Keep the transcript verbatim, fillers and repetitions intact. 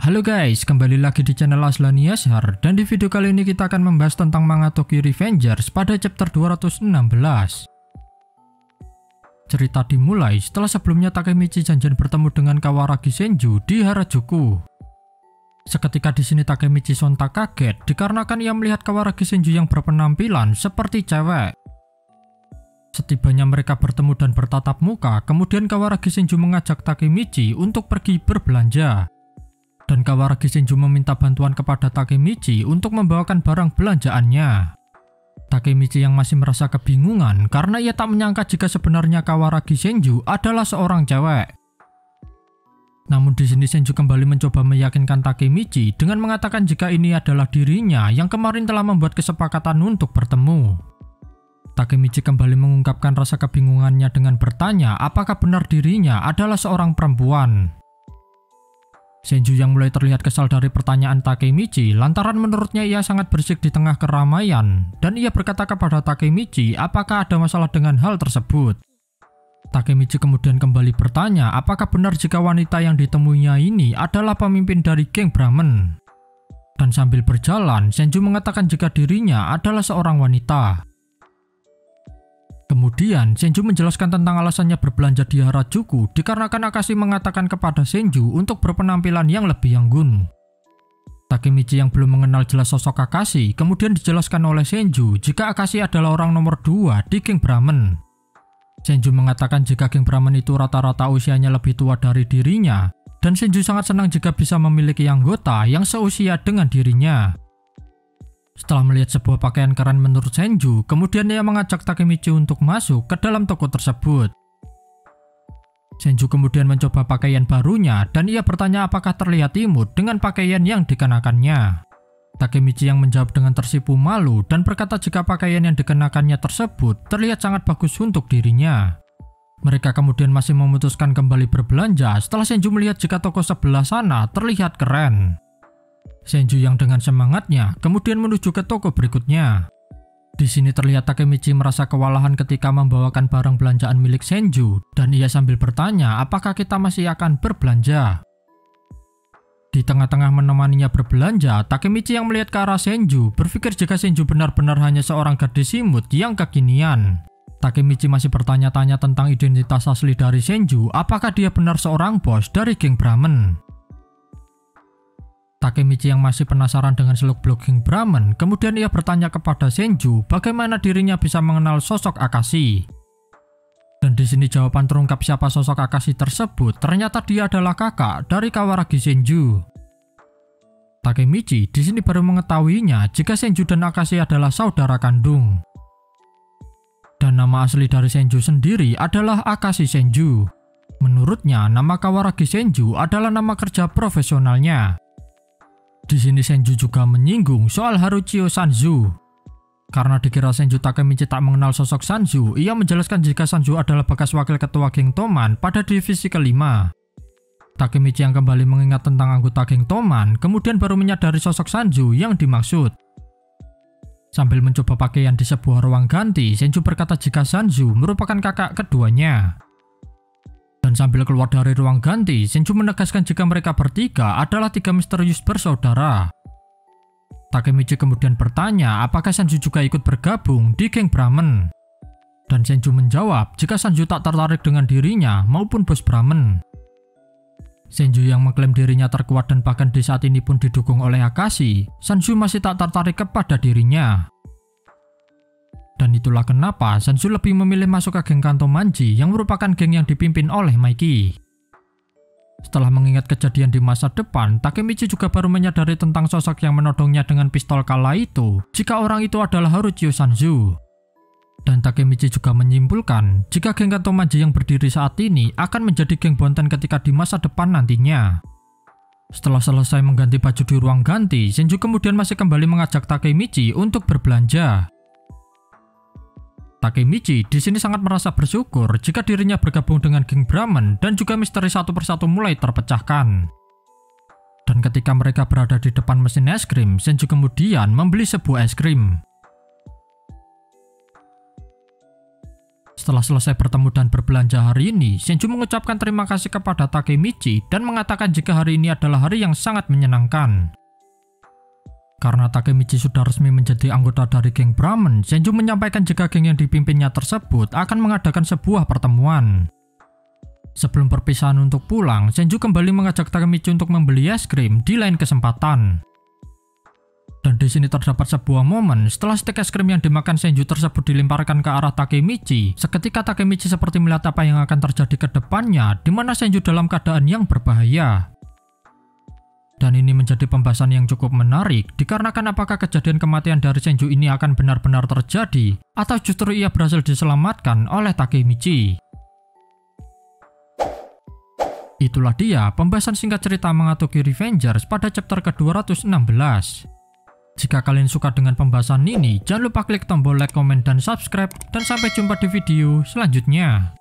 Halo guys, kembali lagi di channel Aslaniashar, dan di video kali ini kita akan membahas tentang manga Tokyo Revengers pada chapter dua ratus enam belas. Cerita dimulai setelah sebelumnya Takemichi janjian bertemu dengan Kawaragi Senju di Harajuku. Seketika di sini Takemichi sontak kaget dikarenakan ia melihat Kawaragi Senju yang berpenampilan seperti cewek. Setibanya mereka bertemu dan bertatap muka, kemudian Kawaragi Senju mengajak Takemichi untuk pergi berbelanja. Dan Kawaragi Senju meminta bantuan kepada Takemichi untuk membawakan barang belanjaannya. Takemichi yang masih merasa kebingungan karena ia tak menyangka jika sebenarnya Kawaragi Senju adalah seorang cewek. Namun di sini Senju kembali mencoba meyakinkan Takemichi dengan mengatakan jika ini adalah dirinya yang kemarin telah membuat kesepakatan untuk bertemu. Takemichi kembali mengungkapkan rasa kebingungannya dengan bertanya apakah benar dirinya adalah seorang perempuan. Senju yang mulai terlihat kesal dari pertanyaan Takemichi lantaran menurutnya ia sangat berisik di tengah keramaian, dan ia berkata kepada Takemichi apakah ada masalah dengan hal tersebut. Takemichi kemudian kembali bertanya apakah benar jika wanita yang ditemuinya ini adalah pemimpin dari geng Brahman. Dan sambil berjalan, Senju mengatakan jika dirinya adalah seorang wanita. Kemudian Senju menjelaskan tentang alasannya berbelanja di Harajuku dikarenakan Akashi mengatakan kepada Senju untuk berpenampilan yang lebih anggun. Takemichi yang belum mengenal jelas sosok Akashi kemudian dijelaskan oleh Senju jika Akashi adalah orang nomor dua di geng Brahman. Senju mengatakan jika geng Brahman itu rata-rata usianya lebih tua dari dirinya, dan Senju sangat senang jika bisa memiliki anggota yang seusia dengan dirinya. Setelah melihat sebuah pakaian keren menurut Senju, kemudian ia mengajak Takemichi untuk masuk ke dalam toko tersebut. Senju kemudian mencoba pakaian barunya dan ia bertanya apakah terlihat imut dengan pakaian yang dikenakannya. Takemichi yang menjawab dengan tersipu malu dan berkata jika pakaian yang dikenakannya tersebut terlihat sangat bagus untuk dirinya. Mereka kemudian masih memutuskan kembali berbelanja setelah Senju melihat jika toko sebelah sana terlihat keren. Senju yang dengan semangatnya kemudian menuju ke toko berikutnya. Di sini terlihat Takemichi merasa kewalahan ketika membawakan barang belanjaan milik Senju, dan ia sambil bertanya apakah kita masih akan berbelanja. Di tengah-tengah menemaninya berbelanja, Takemichi yang melihat ke arah Senju berpikir jika Senju benar-benar hanya seorang gadis imut yang kekinian. Takemichi masih bertanya-tanya tentang identitas asli dari Senju, apakah dia benar seorang bos dari geng Brahman. Takemichi yang masih penasaran dengan seluk-beluk geng Brahman, kemudian ia bertanya kepada Senju bagaimana dirinya bisa mengenal sosok Akashi. Dan di sini jawaban terungkap siapa sosok Akashi tersebut, ternyata dia adalah kakak dari Kawaragi Senju. Takemichi di sini baru mengetahuinya jika Senju dan Akashi adalah saudara kandung. Dan nama asli dari Senju sendiri adalah Akashi Senju. Menurutnya, nama Kawaragi Senju adalah nama kerja profesionalnya. Di sini Senju juga menyinggung soal Haruchio Sanzu. Karena dikira Senju Takemichi tak mengenal sosok Sanzu, ia menjelaskan jika Sanzu adalah bekas wakil ketua geng Toman pada divisi kelima. Takemichi yang kembali mengingat tentang anggota geng Toman, kemudian baru menyadari sosok Sanzu yang dimaksud. Sambil mencoba pakaian di sebuah ruang ganti, Senju berkata jika Sanzu merupakan kakak keduanya. Dan sambil keluar dari ruang ganti, Senju menegaskan jika mereka bertiga adalah tiga misterius bersaudara. Takemichi kemudian bertanya apakah Sanju juga ikut bergabung di geng Brahman. Dan Senju menjawab jika Sanju tak tertarik dengan dirinya maupun bos Brahman. Senju yang mengklaim dirinya terkuat dan bahkan di saat ini pun didukung oleh Akashi, Sanju masih tak tertarik kepada dirinya. Dan itulah kenapa Sanju lebih memilih masuk ke geng Kanto Manji yang merupakan geng yang dipimpin oleh Maiki. Setelah mengingat kejadian di masa depan, Takemichi juga baru menyadari tentang sosok yang menodongnya dengan pistol kala itu jika orang itu adalah Haruchio Sanzu. Dan Takemichi juga menyimpulkan jika geng Kanto Manji yang berdiri saat ini akan menjadi geng Bonten ketika di masa depan nantinya. Setelah selesai mengganti baju di ruang ganti, Senju kemudian masih kembali mengajak Takemichi untuk berbelanja. Takemichi di sini sangat merasa bersyukur jika dirinya bergabung dengan geng Brahman dan juga misteri satu persatu mulai terpecahkan. Dan ketika mereka berada di depan mesin es krim, Senju kemudian membeli sebuah es krim. Setelah selesai bertemu dan berbelanja hari ini, Senju mengucapkan terima kasih kepada Takemichi dan mengatakan jika hari ini adalah hari yang sangat menyenangkan. Karena Takemichi sudah resmi menjadi anggota dari geng Brahman, Senju menyampaikan jika geng yang dipimpinnya tersebut akan mengadakan sebuah pertemuan. Sebelum perpisahan untuk pulang, Senju kembali mengajak Takemichi untuk membeli es krim di lain kesempatan. Dan di sini terdapat sebuah momen setelah stik es krim yang dimakan Senju tersebut dilemparkan ke arah Takemichi. Seketika Takemichi seperti melihat apa yang akan terjadi ke depannya, di mana Senju dalam keadaan yang berbahaya. Dan ini menjadi pembahasan yang cukup menarik, dikarenakan apakah kejadian kematian dari Senju ini akan benar-benar terjadi, atau justru ia berhasil diselamatkan oleh Takemichi. Itulah dia pembahasan singkat cerita Mangatoki Revengers pada chapter ke dua ratus enam belas. Jika kalian suka dengan pembahasan ini, jangan lupa klik tombol like, komen, dan subscribe, dan sampai jumpa di video selanjutnya.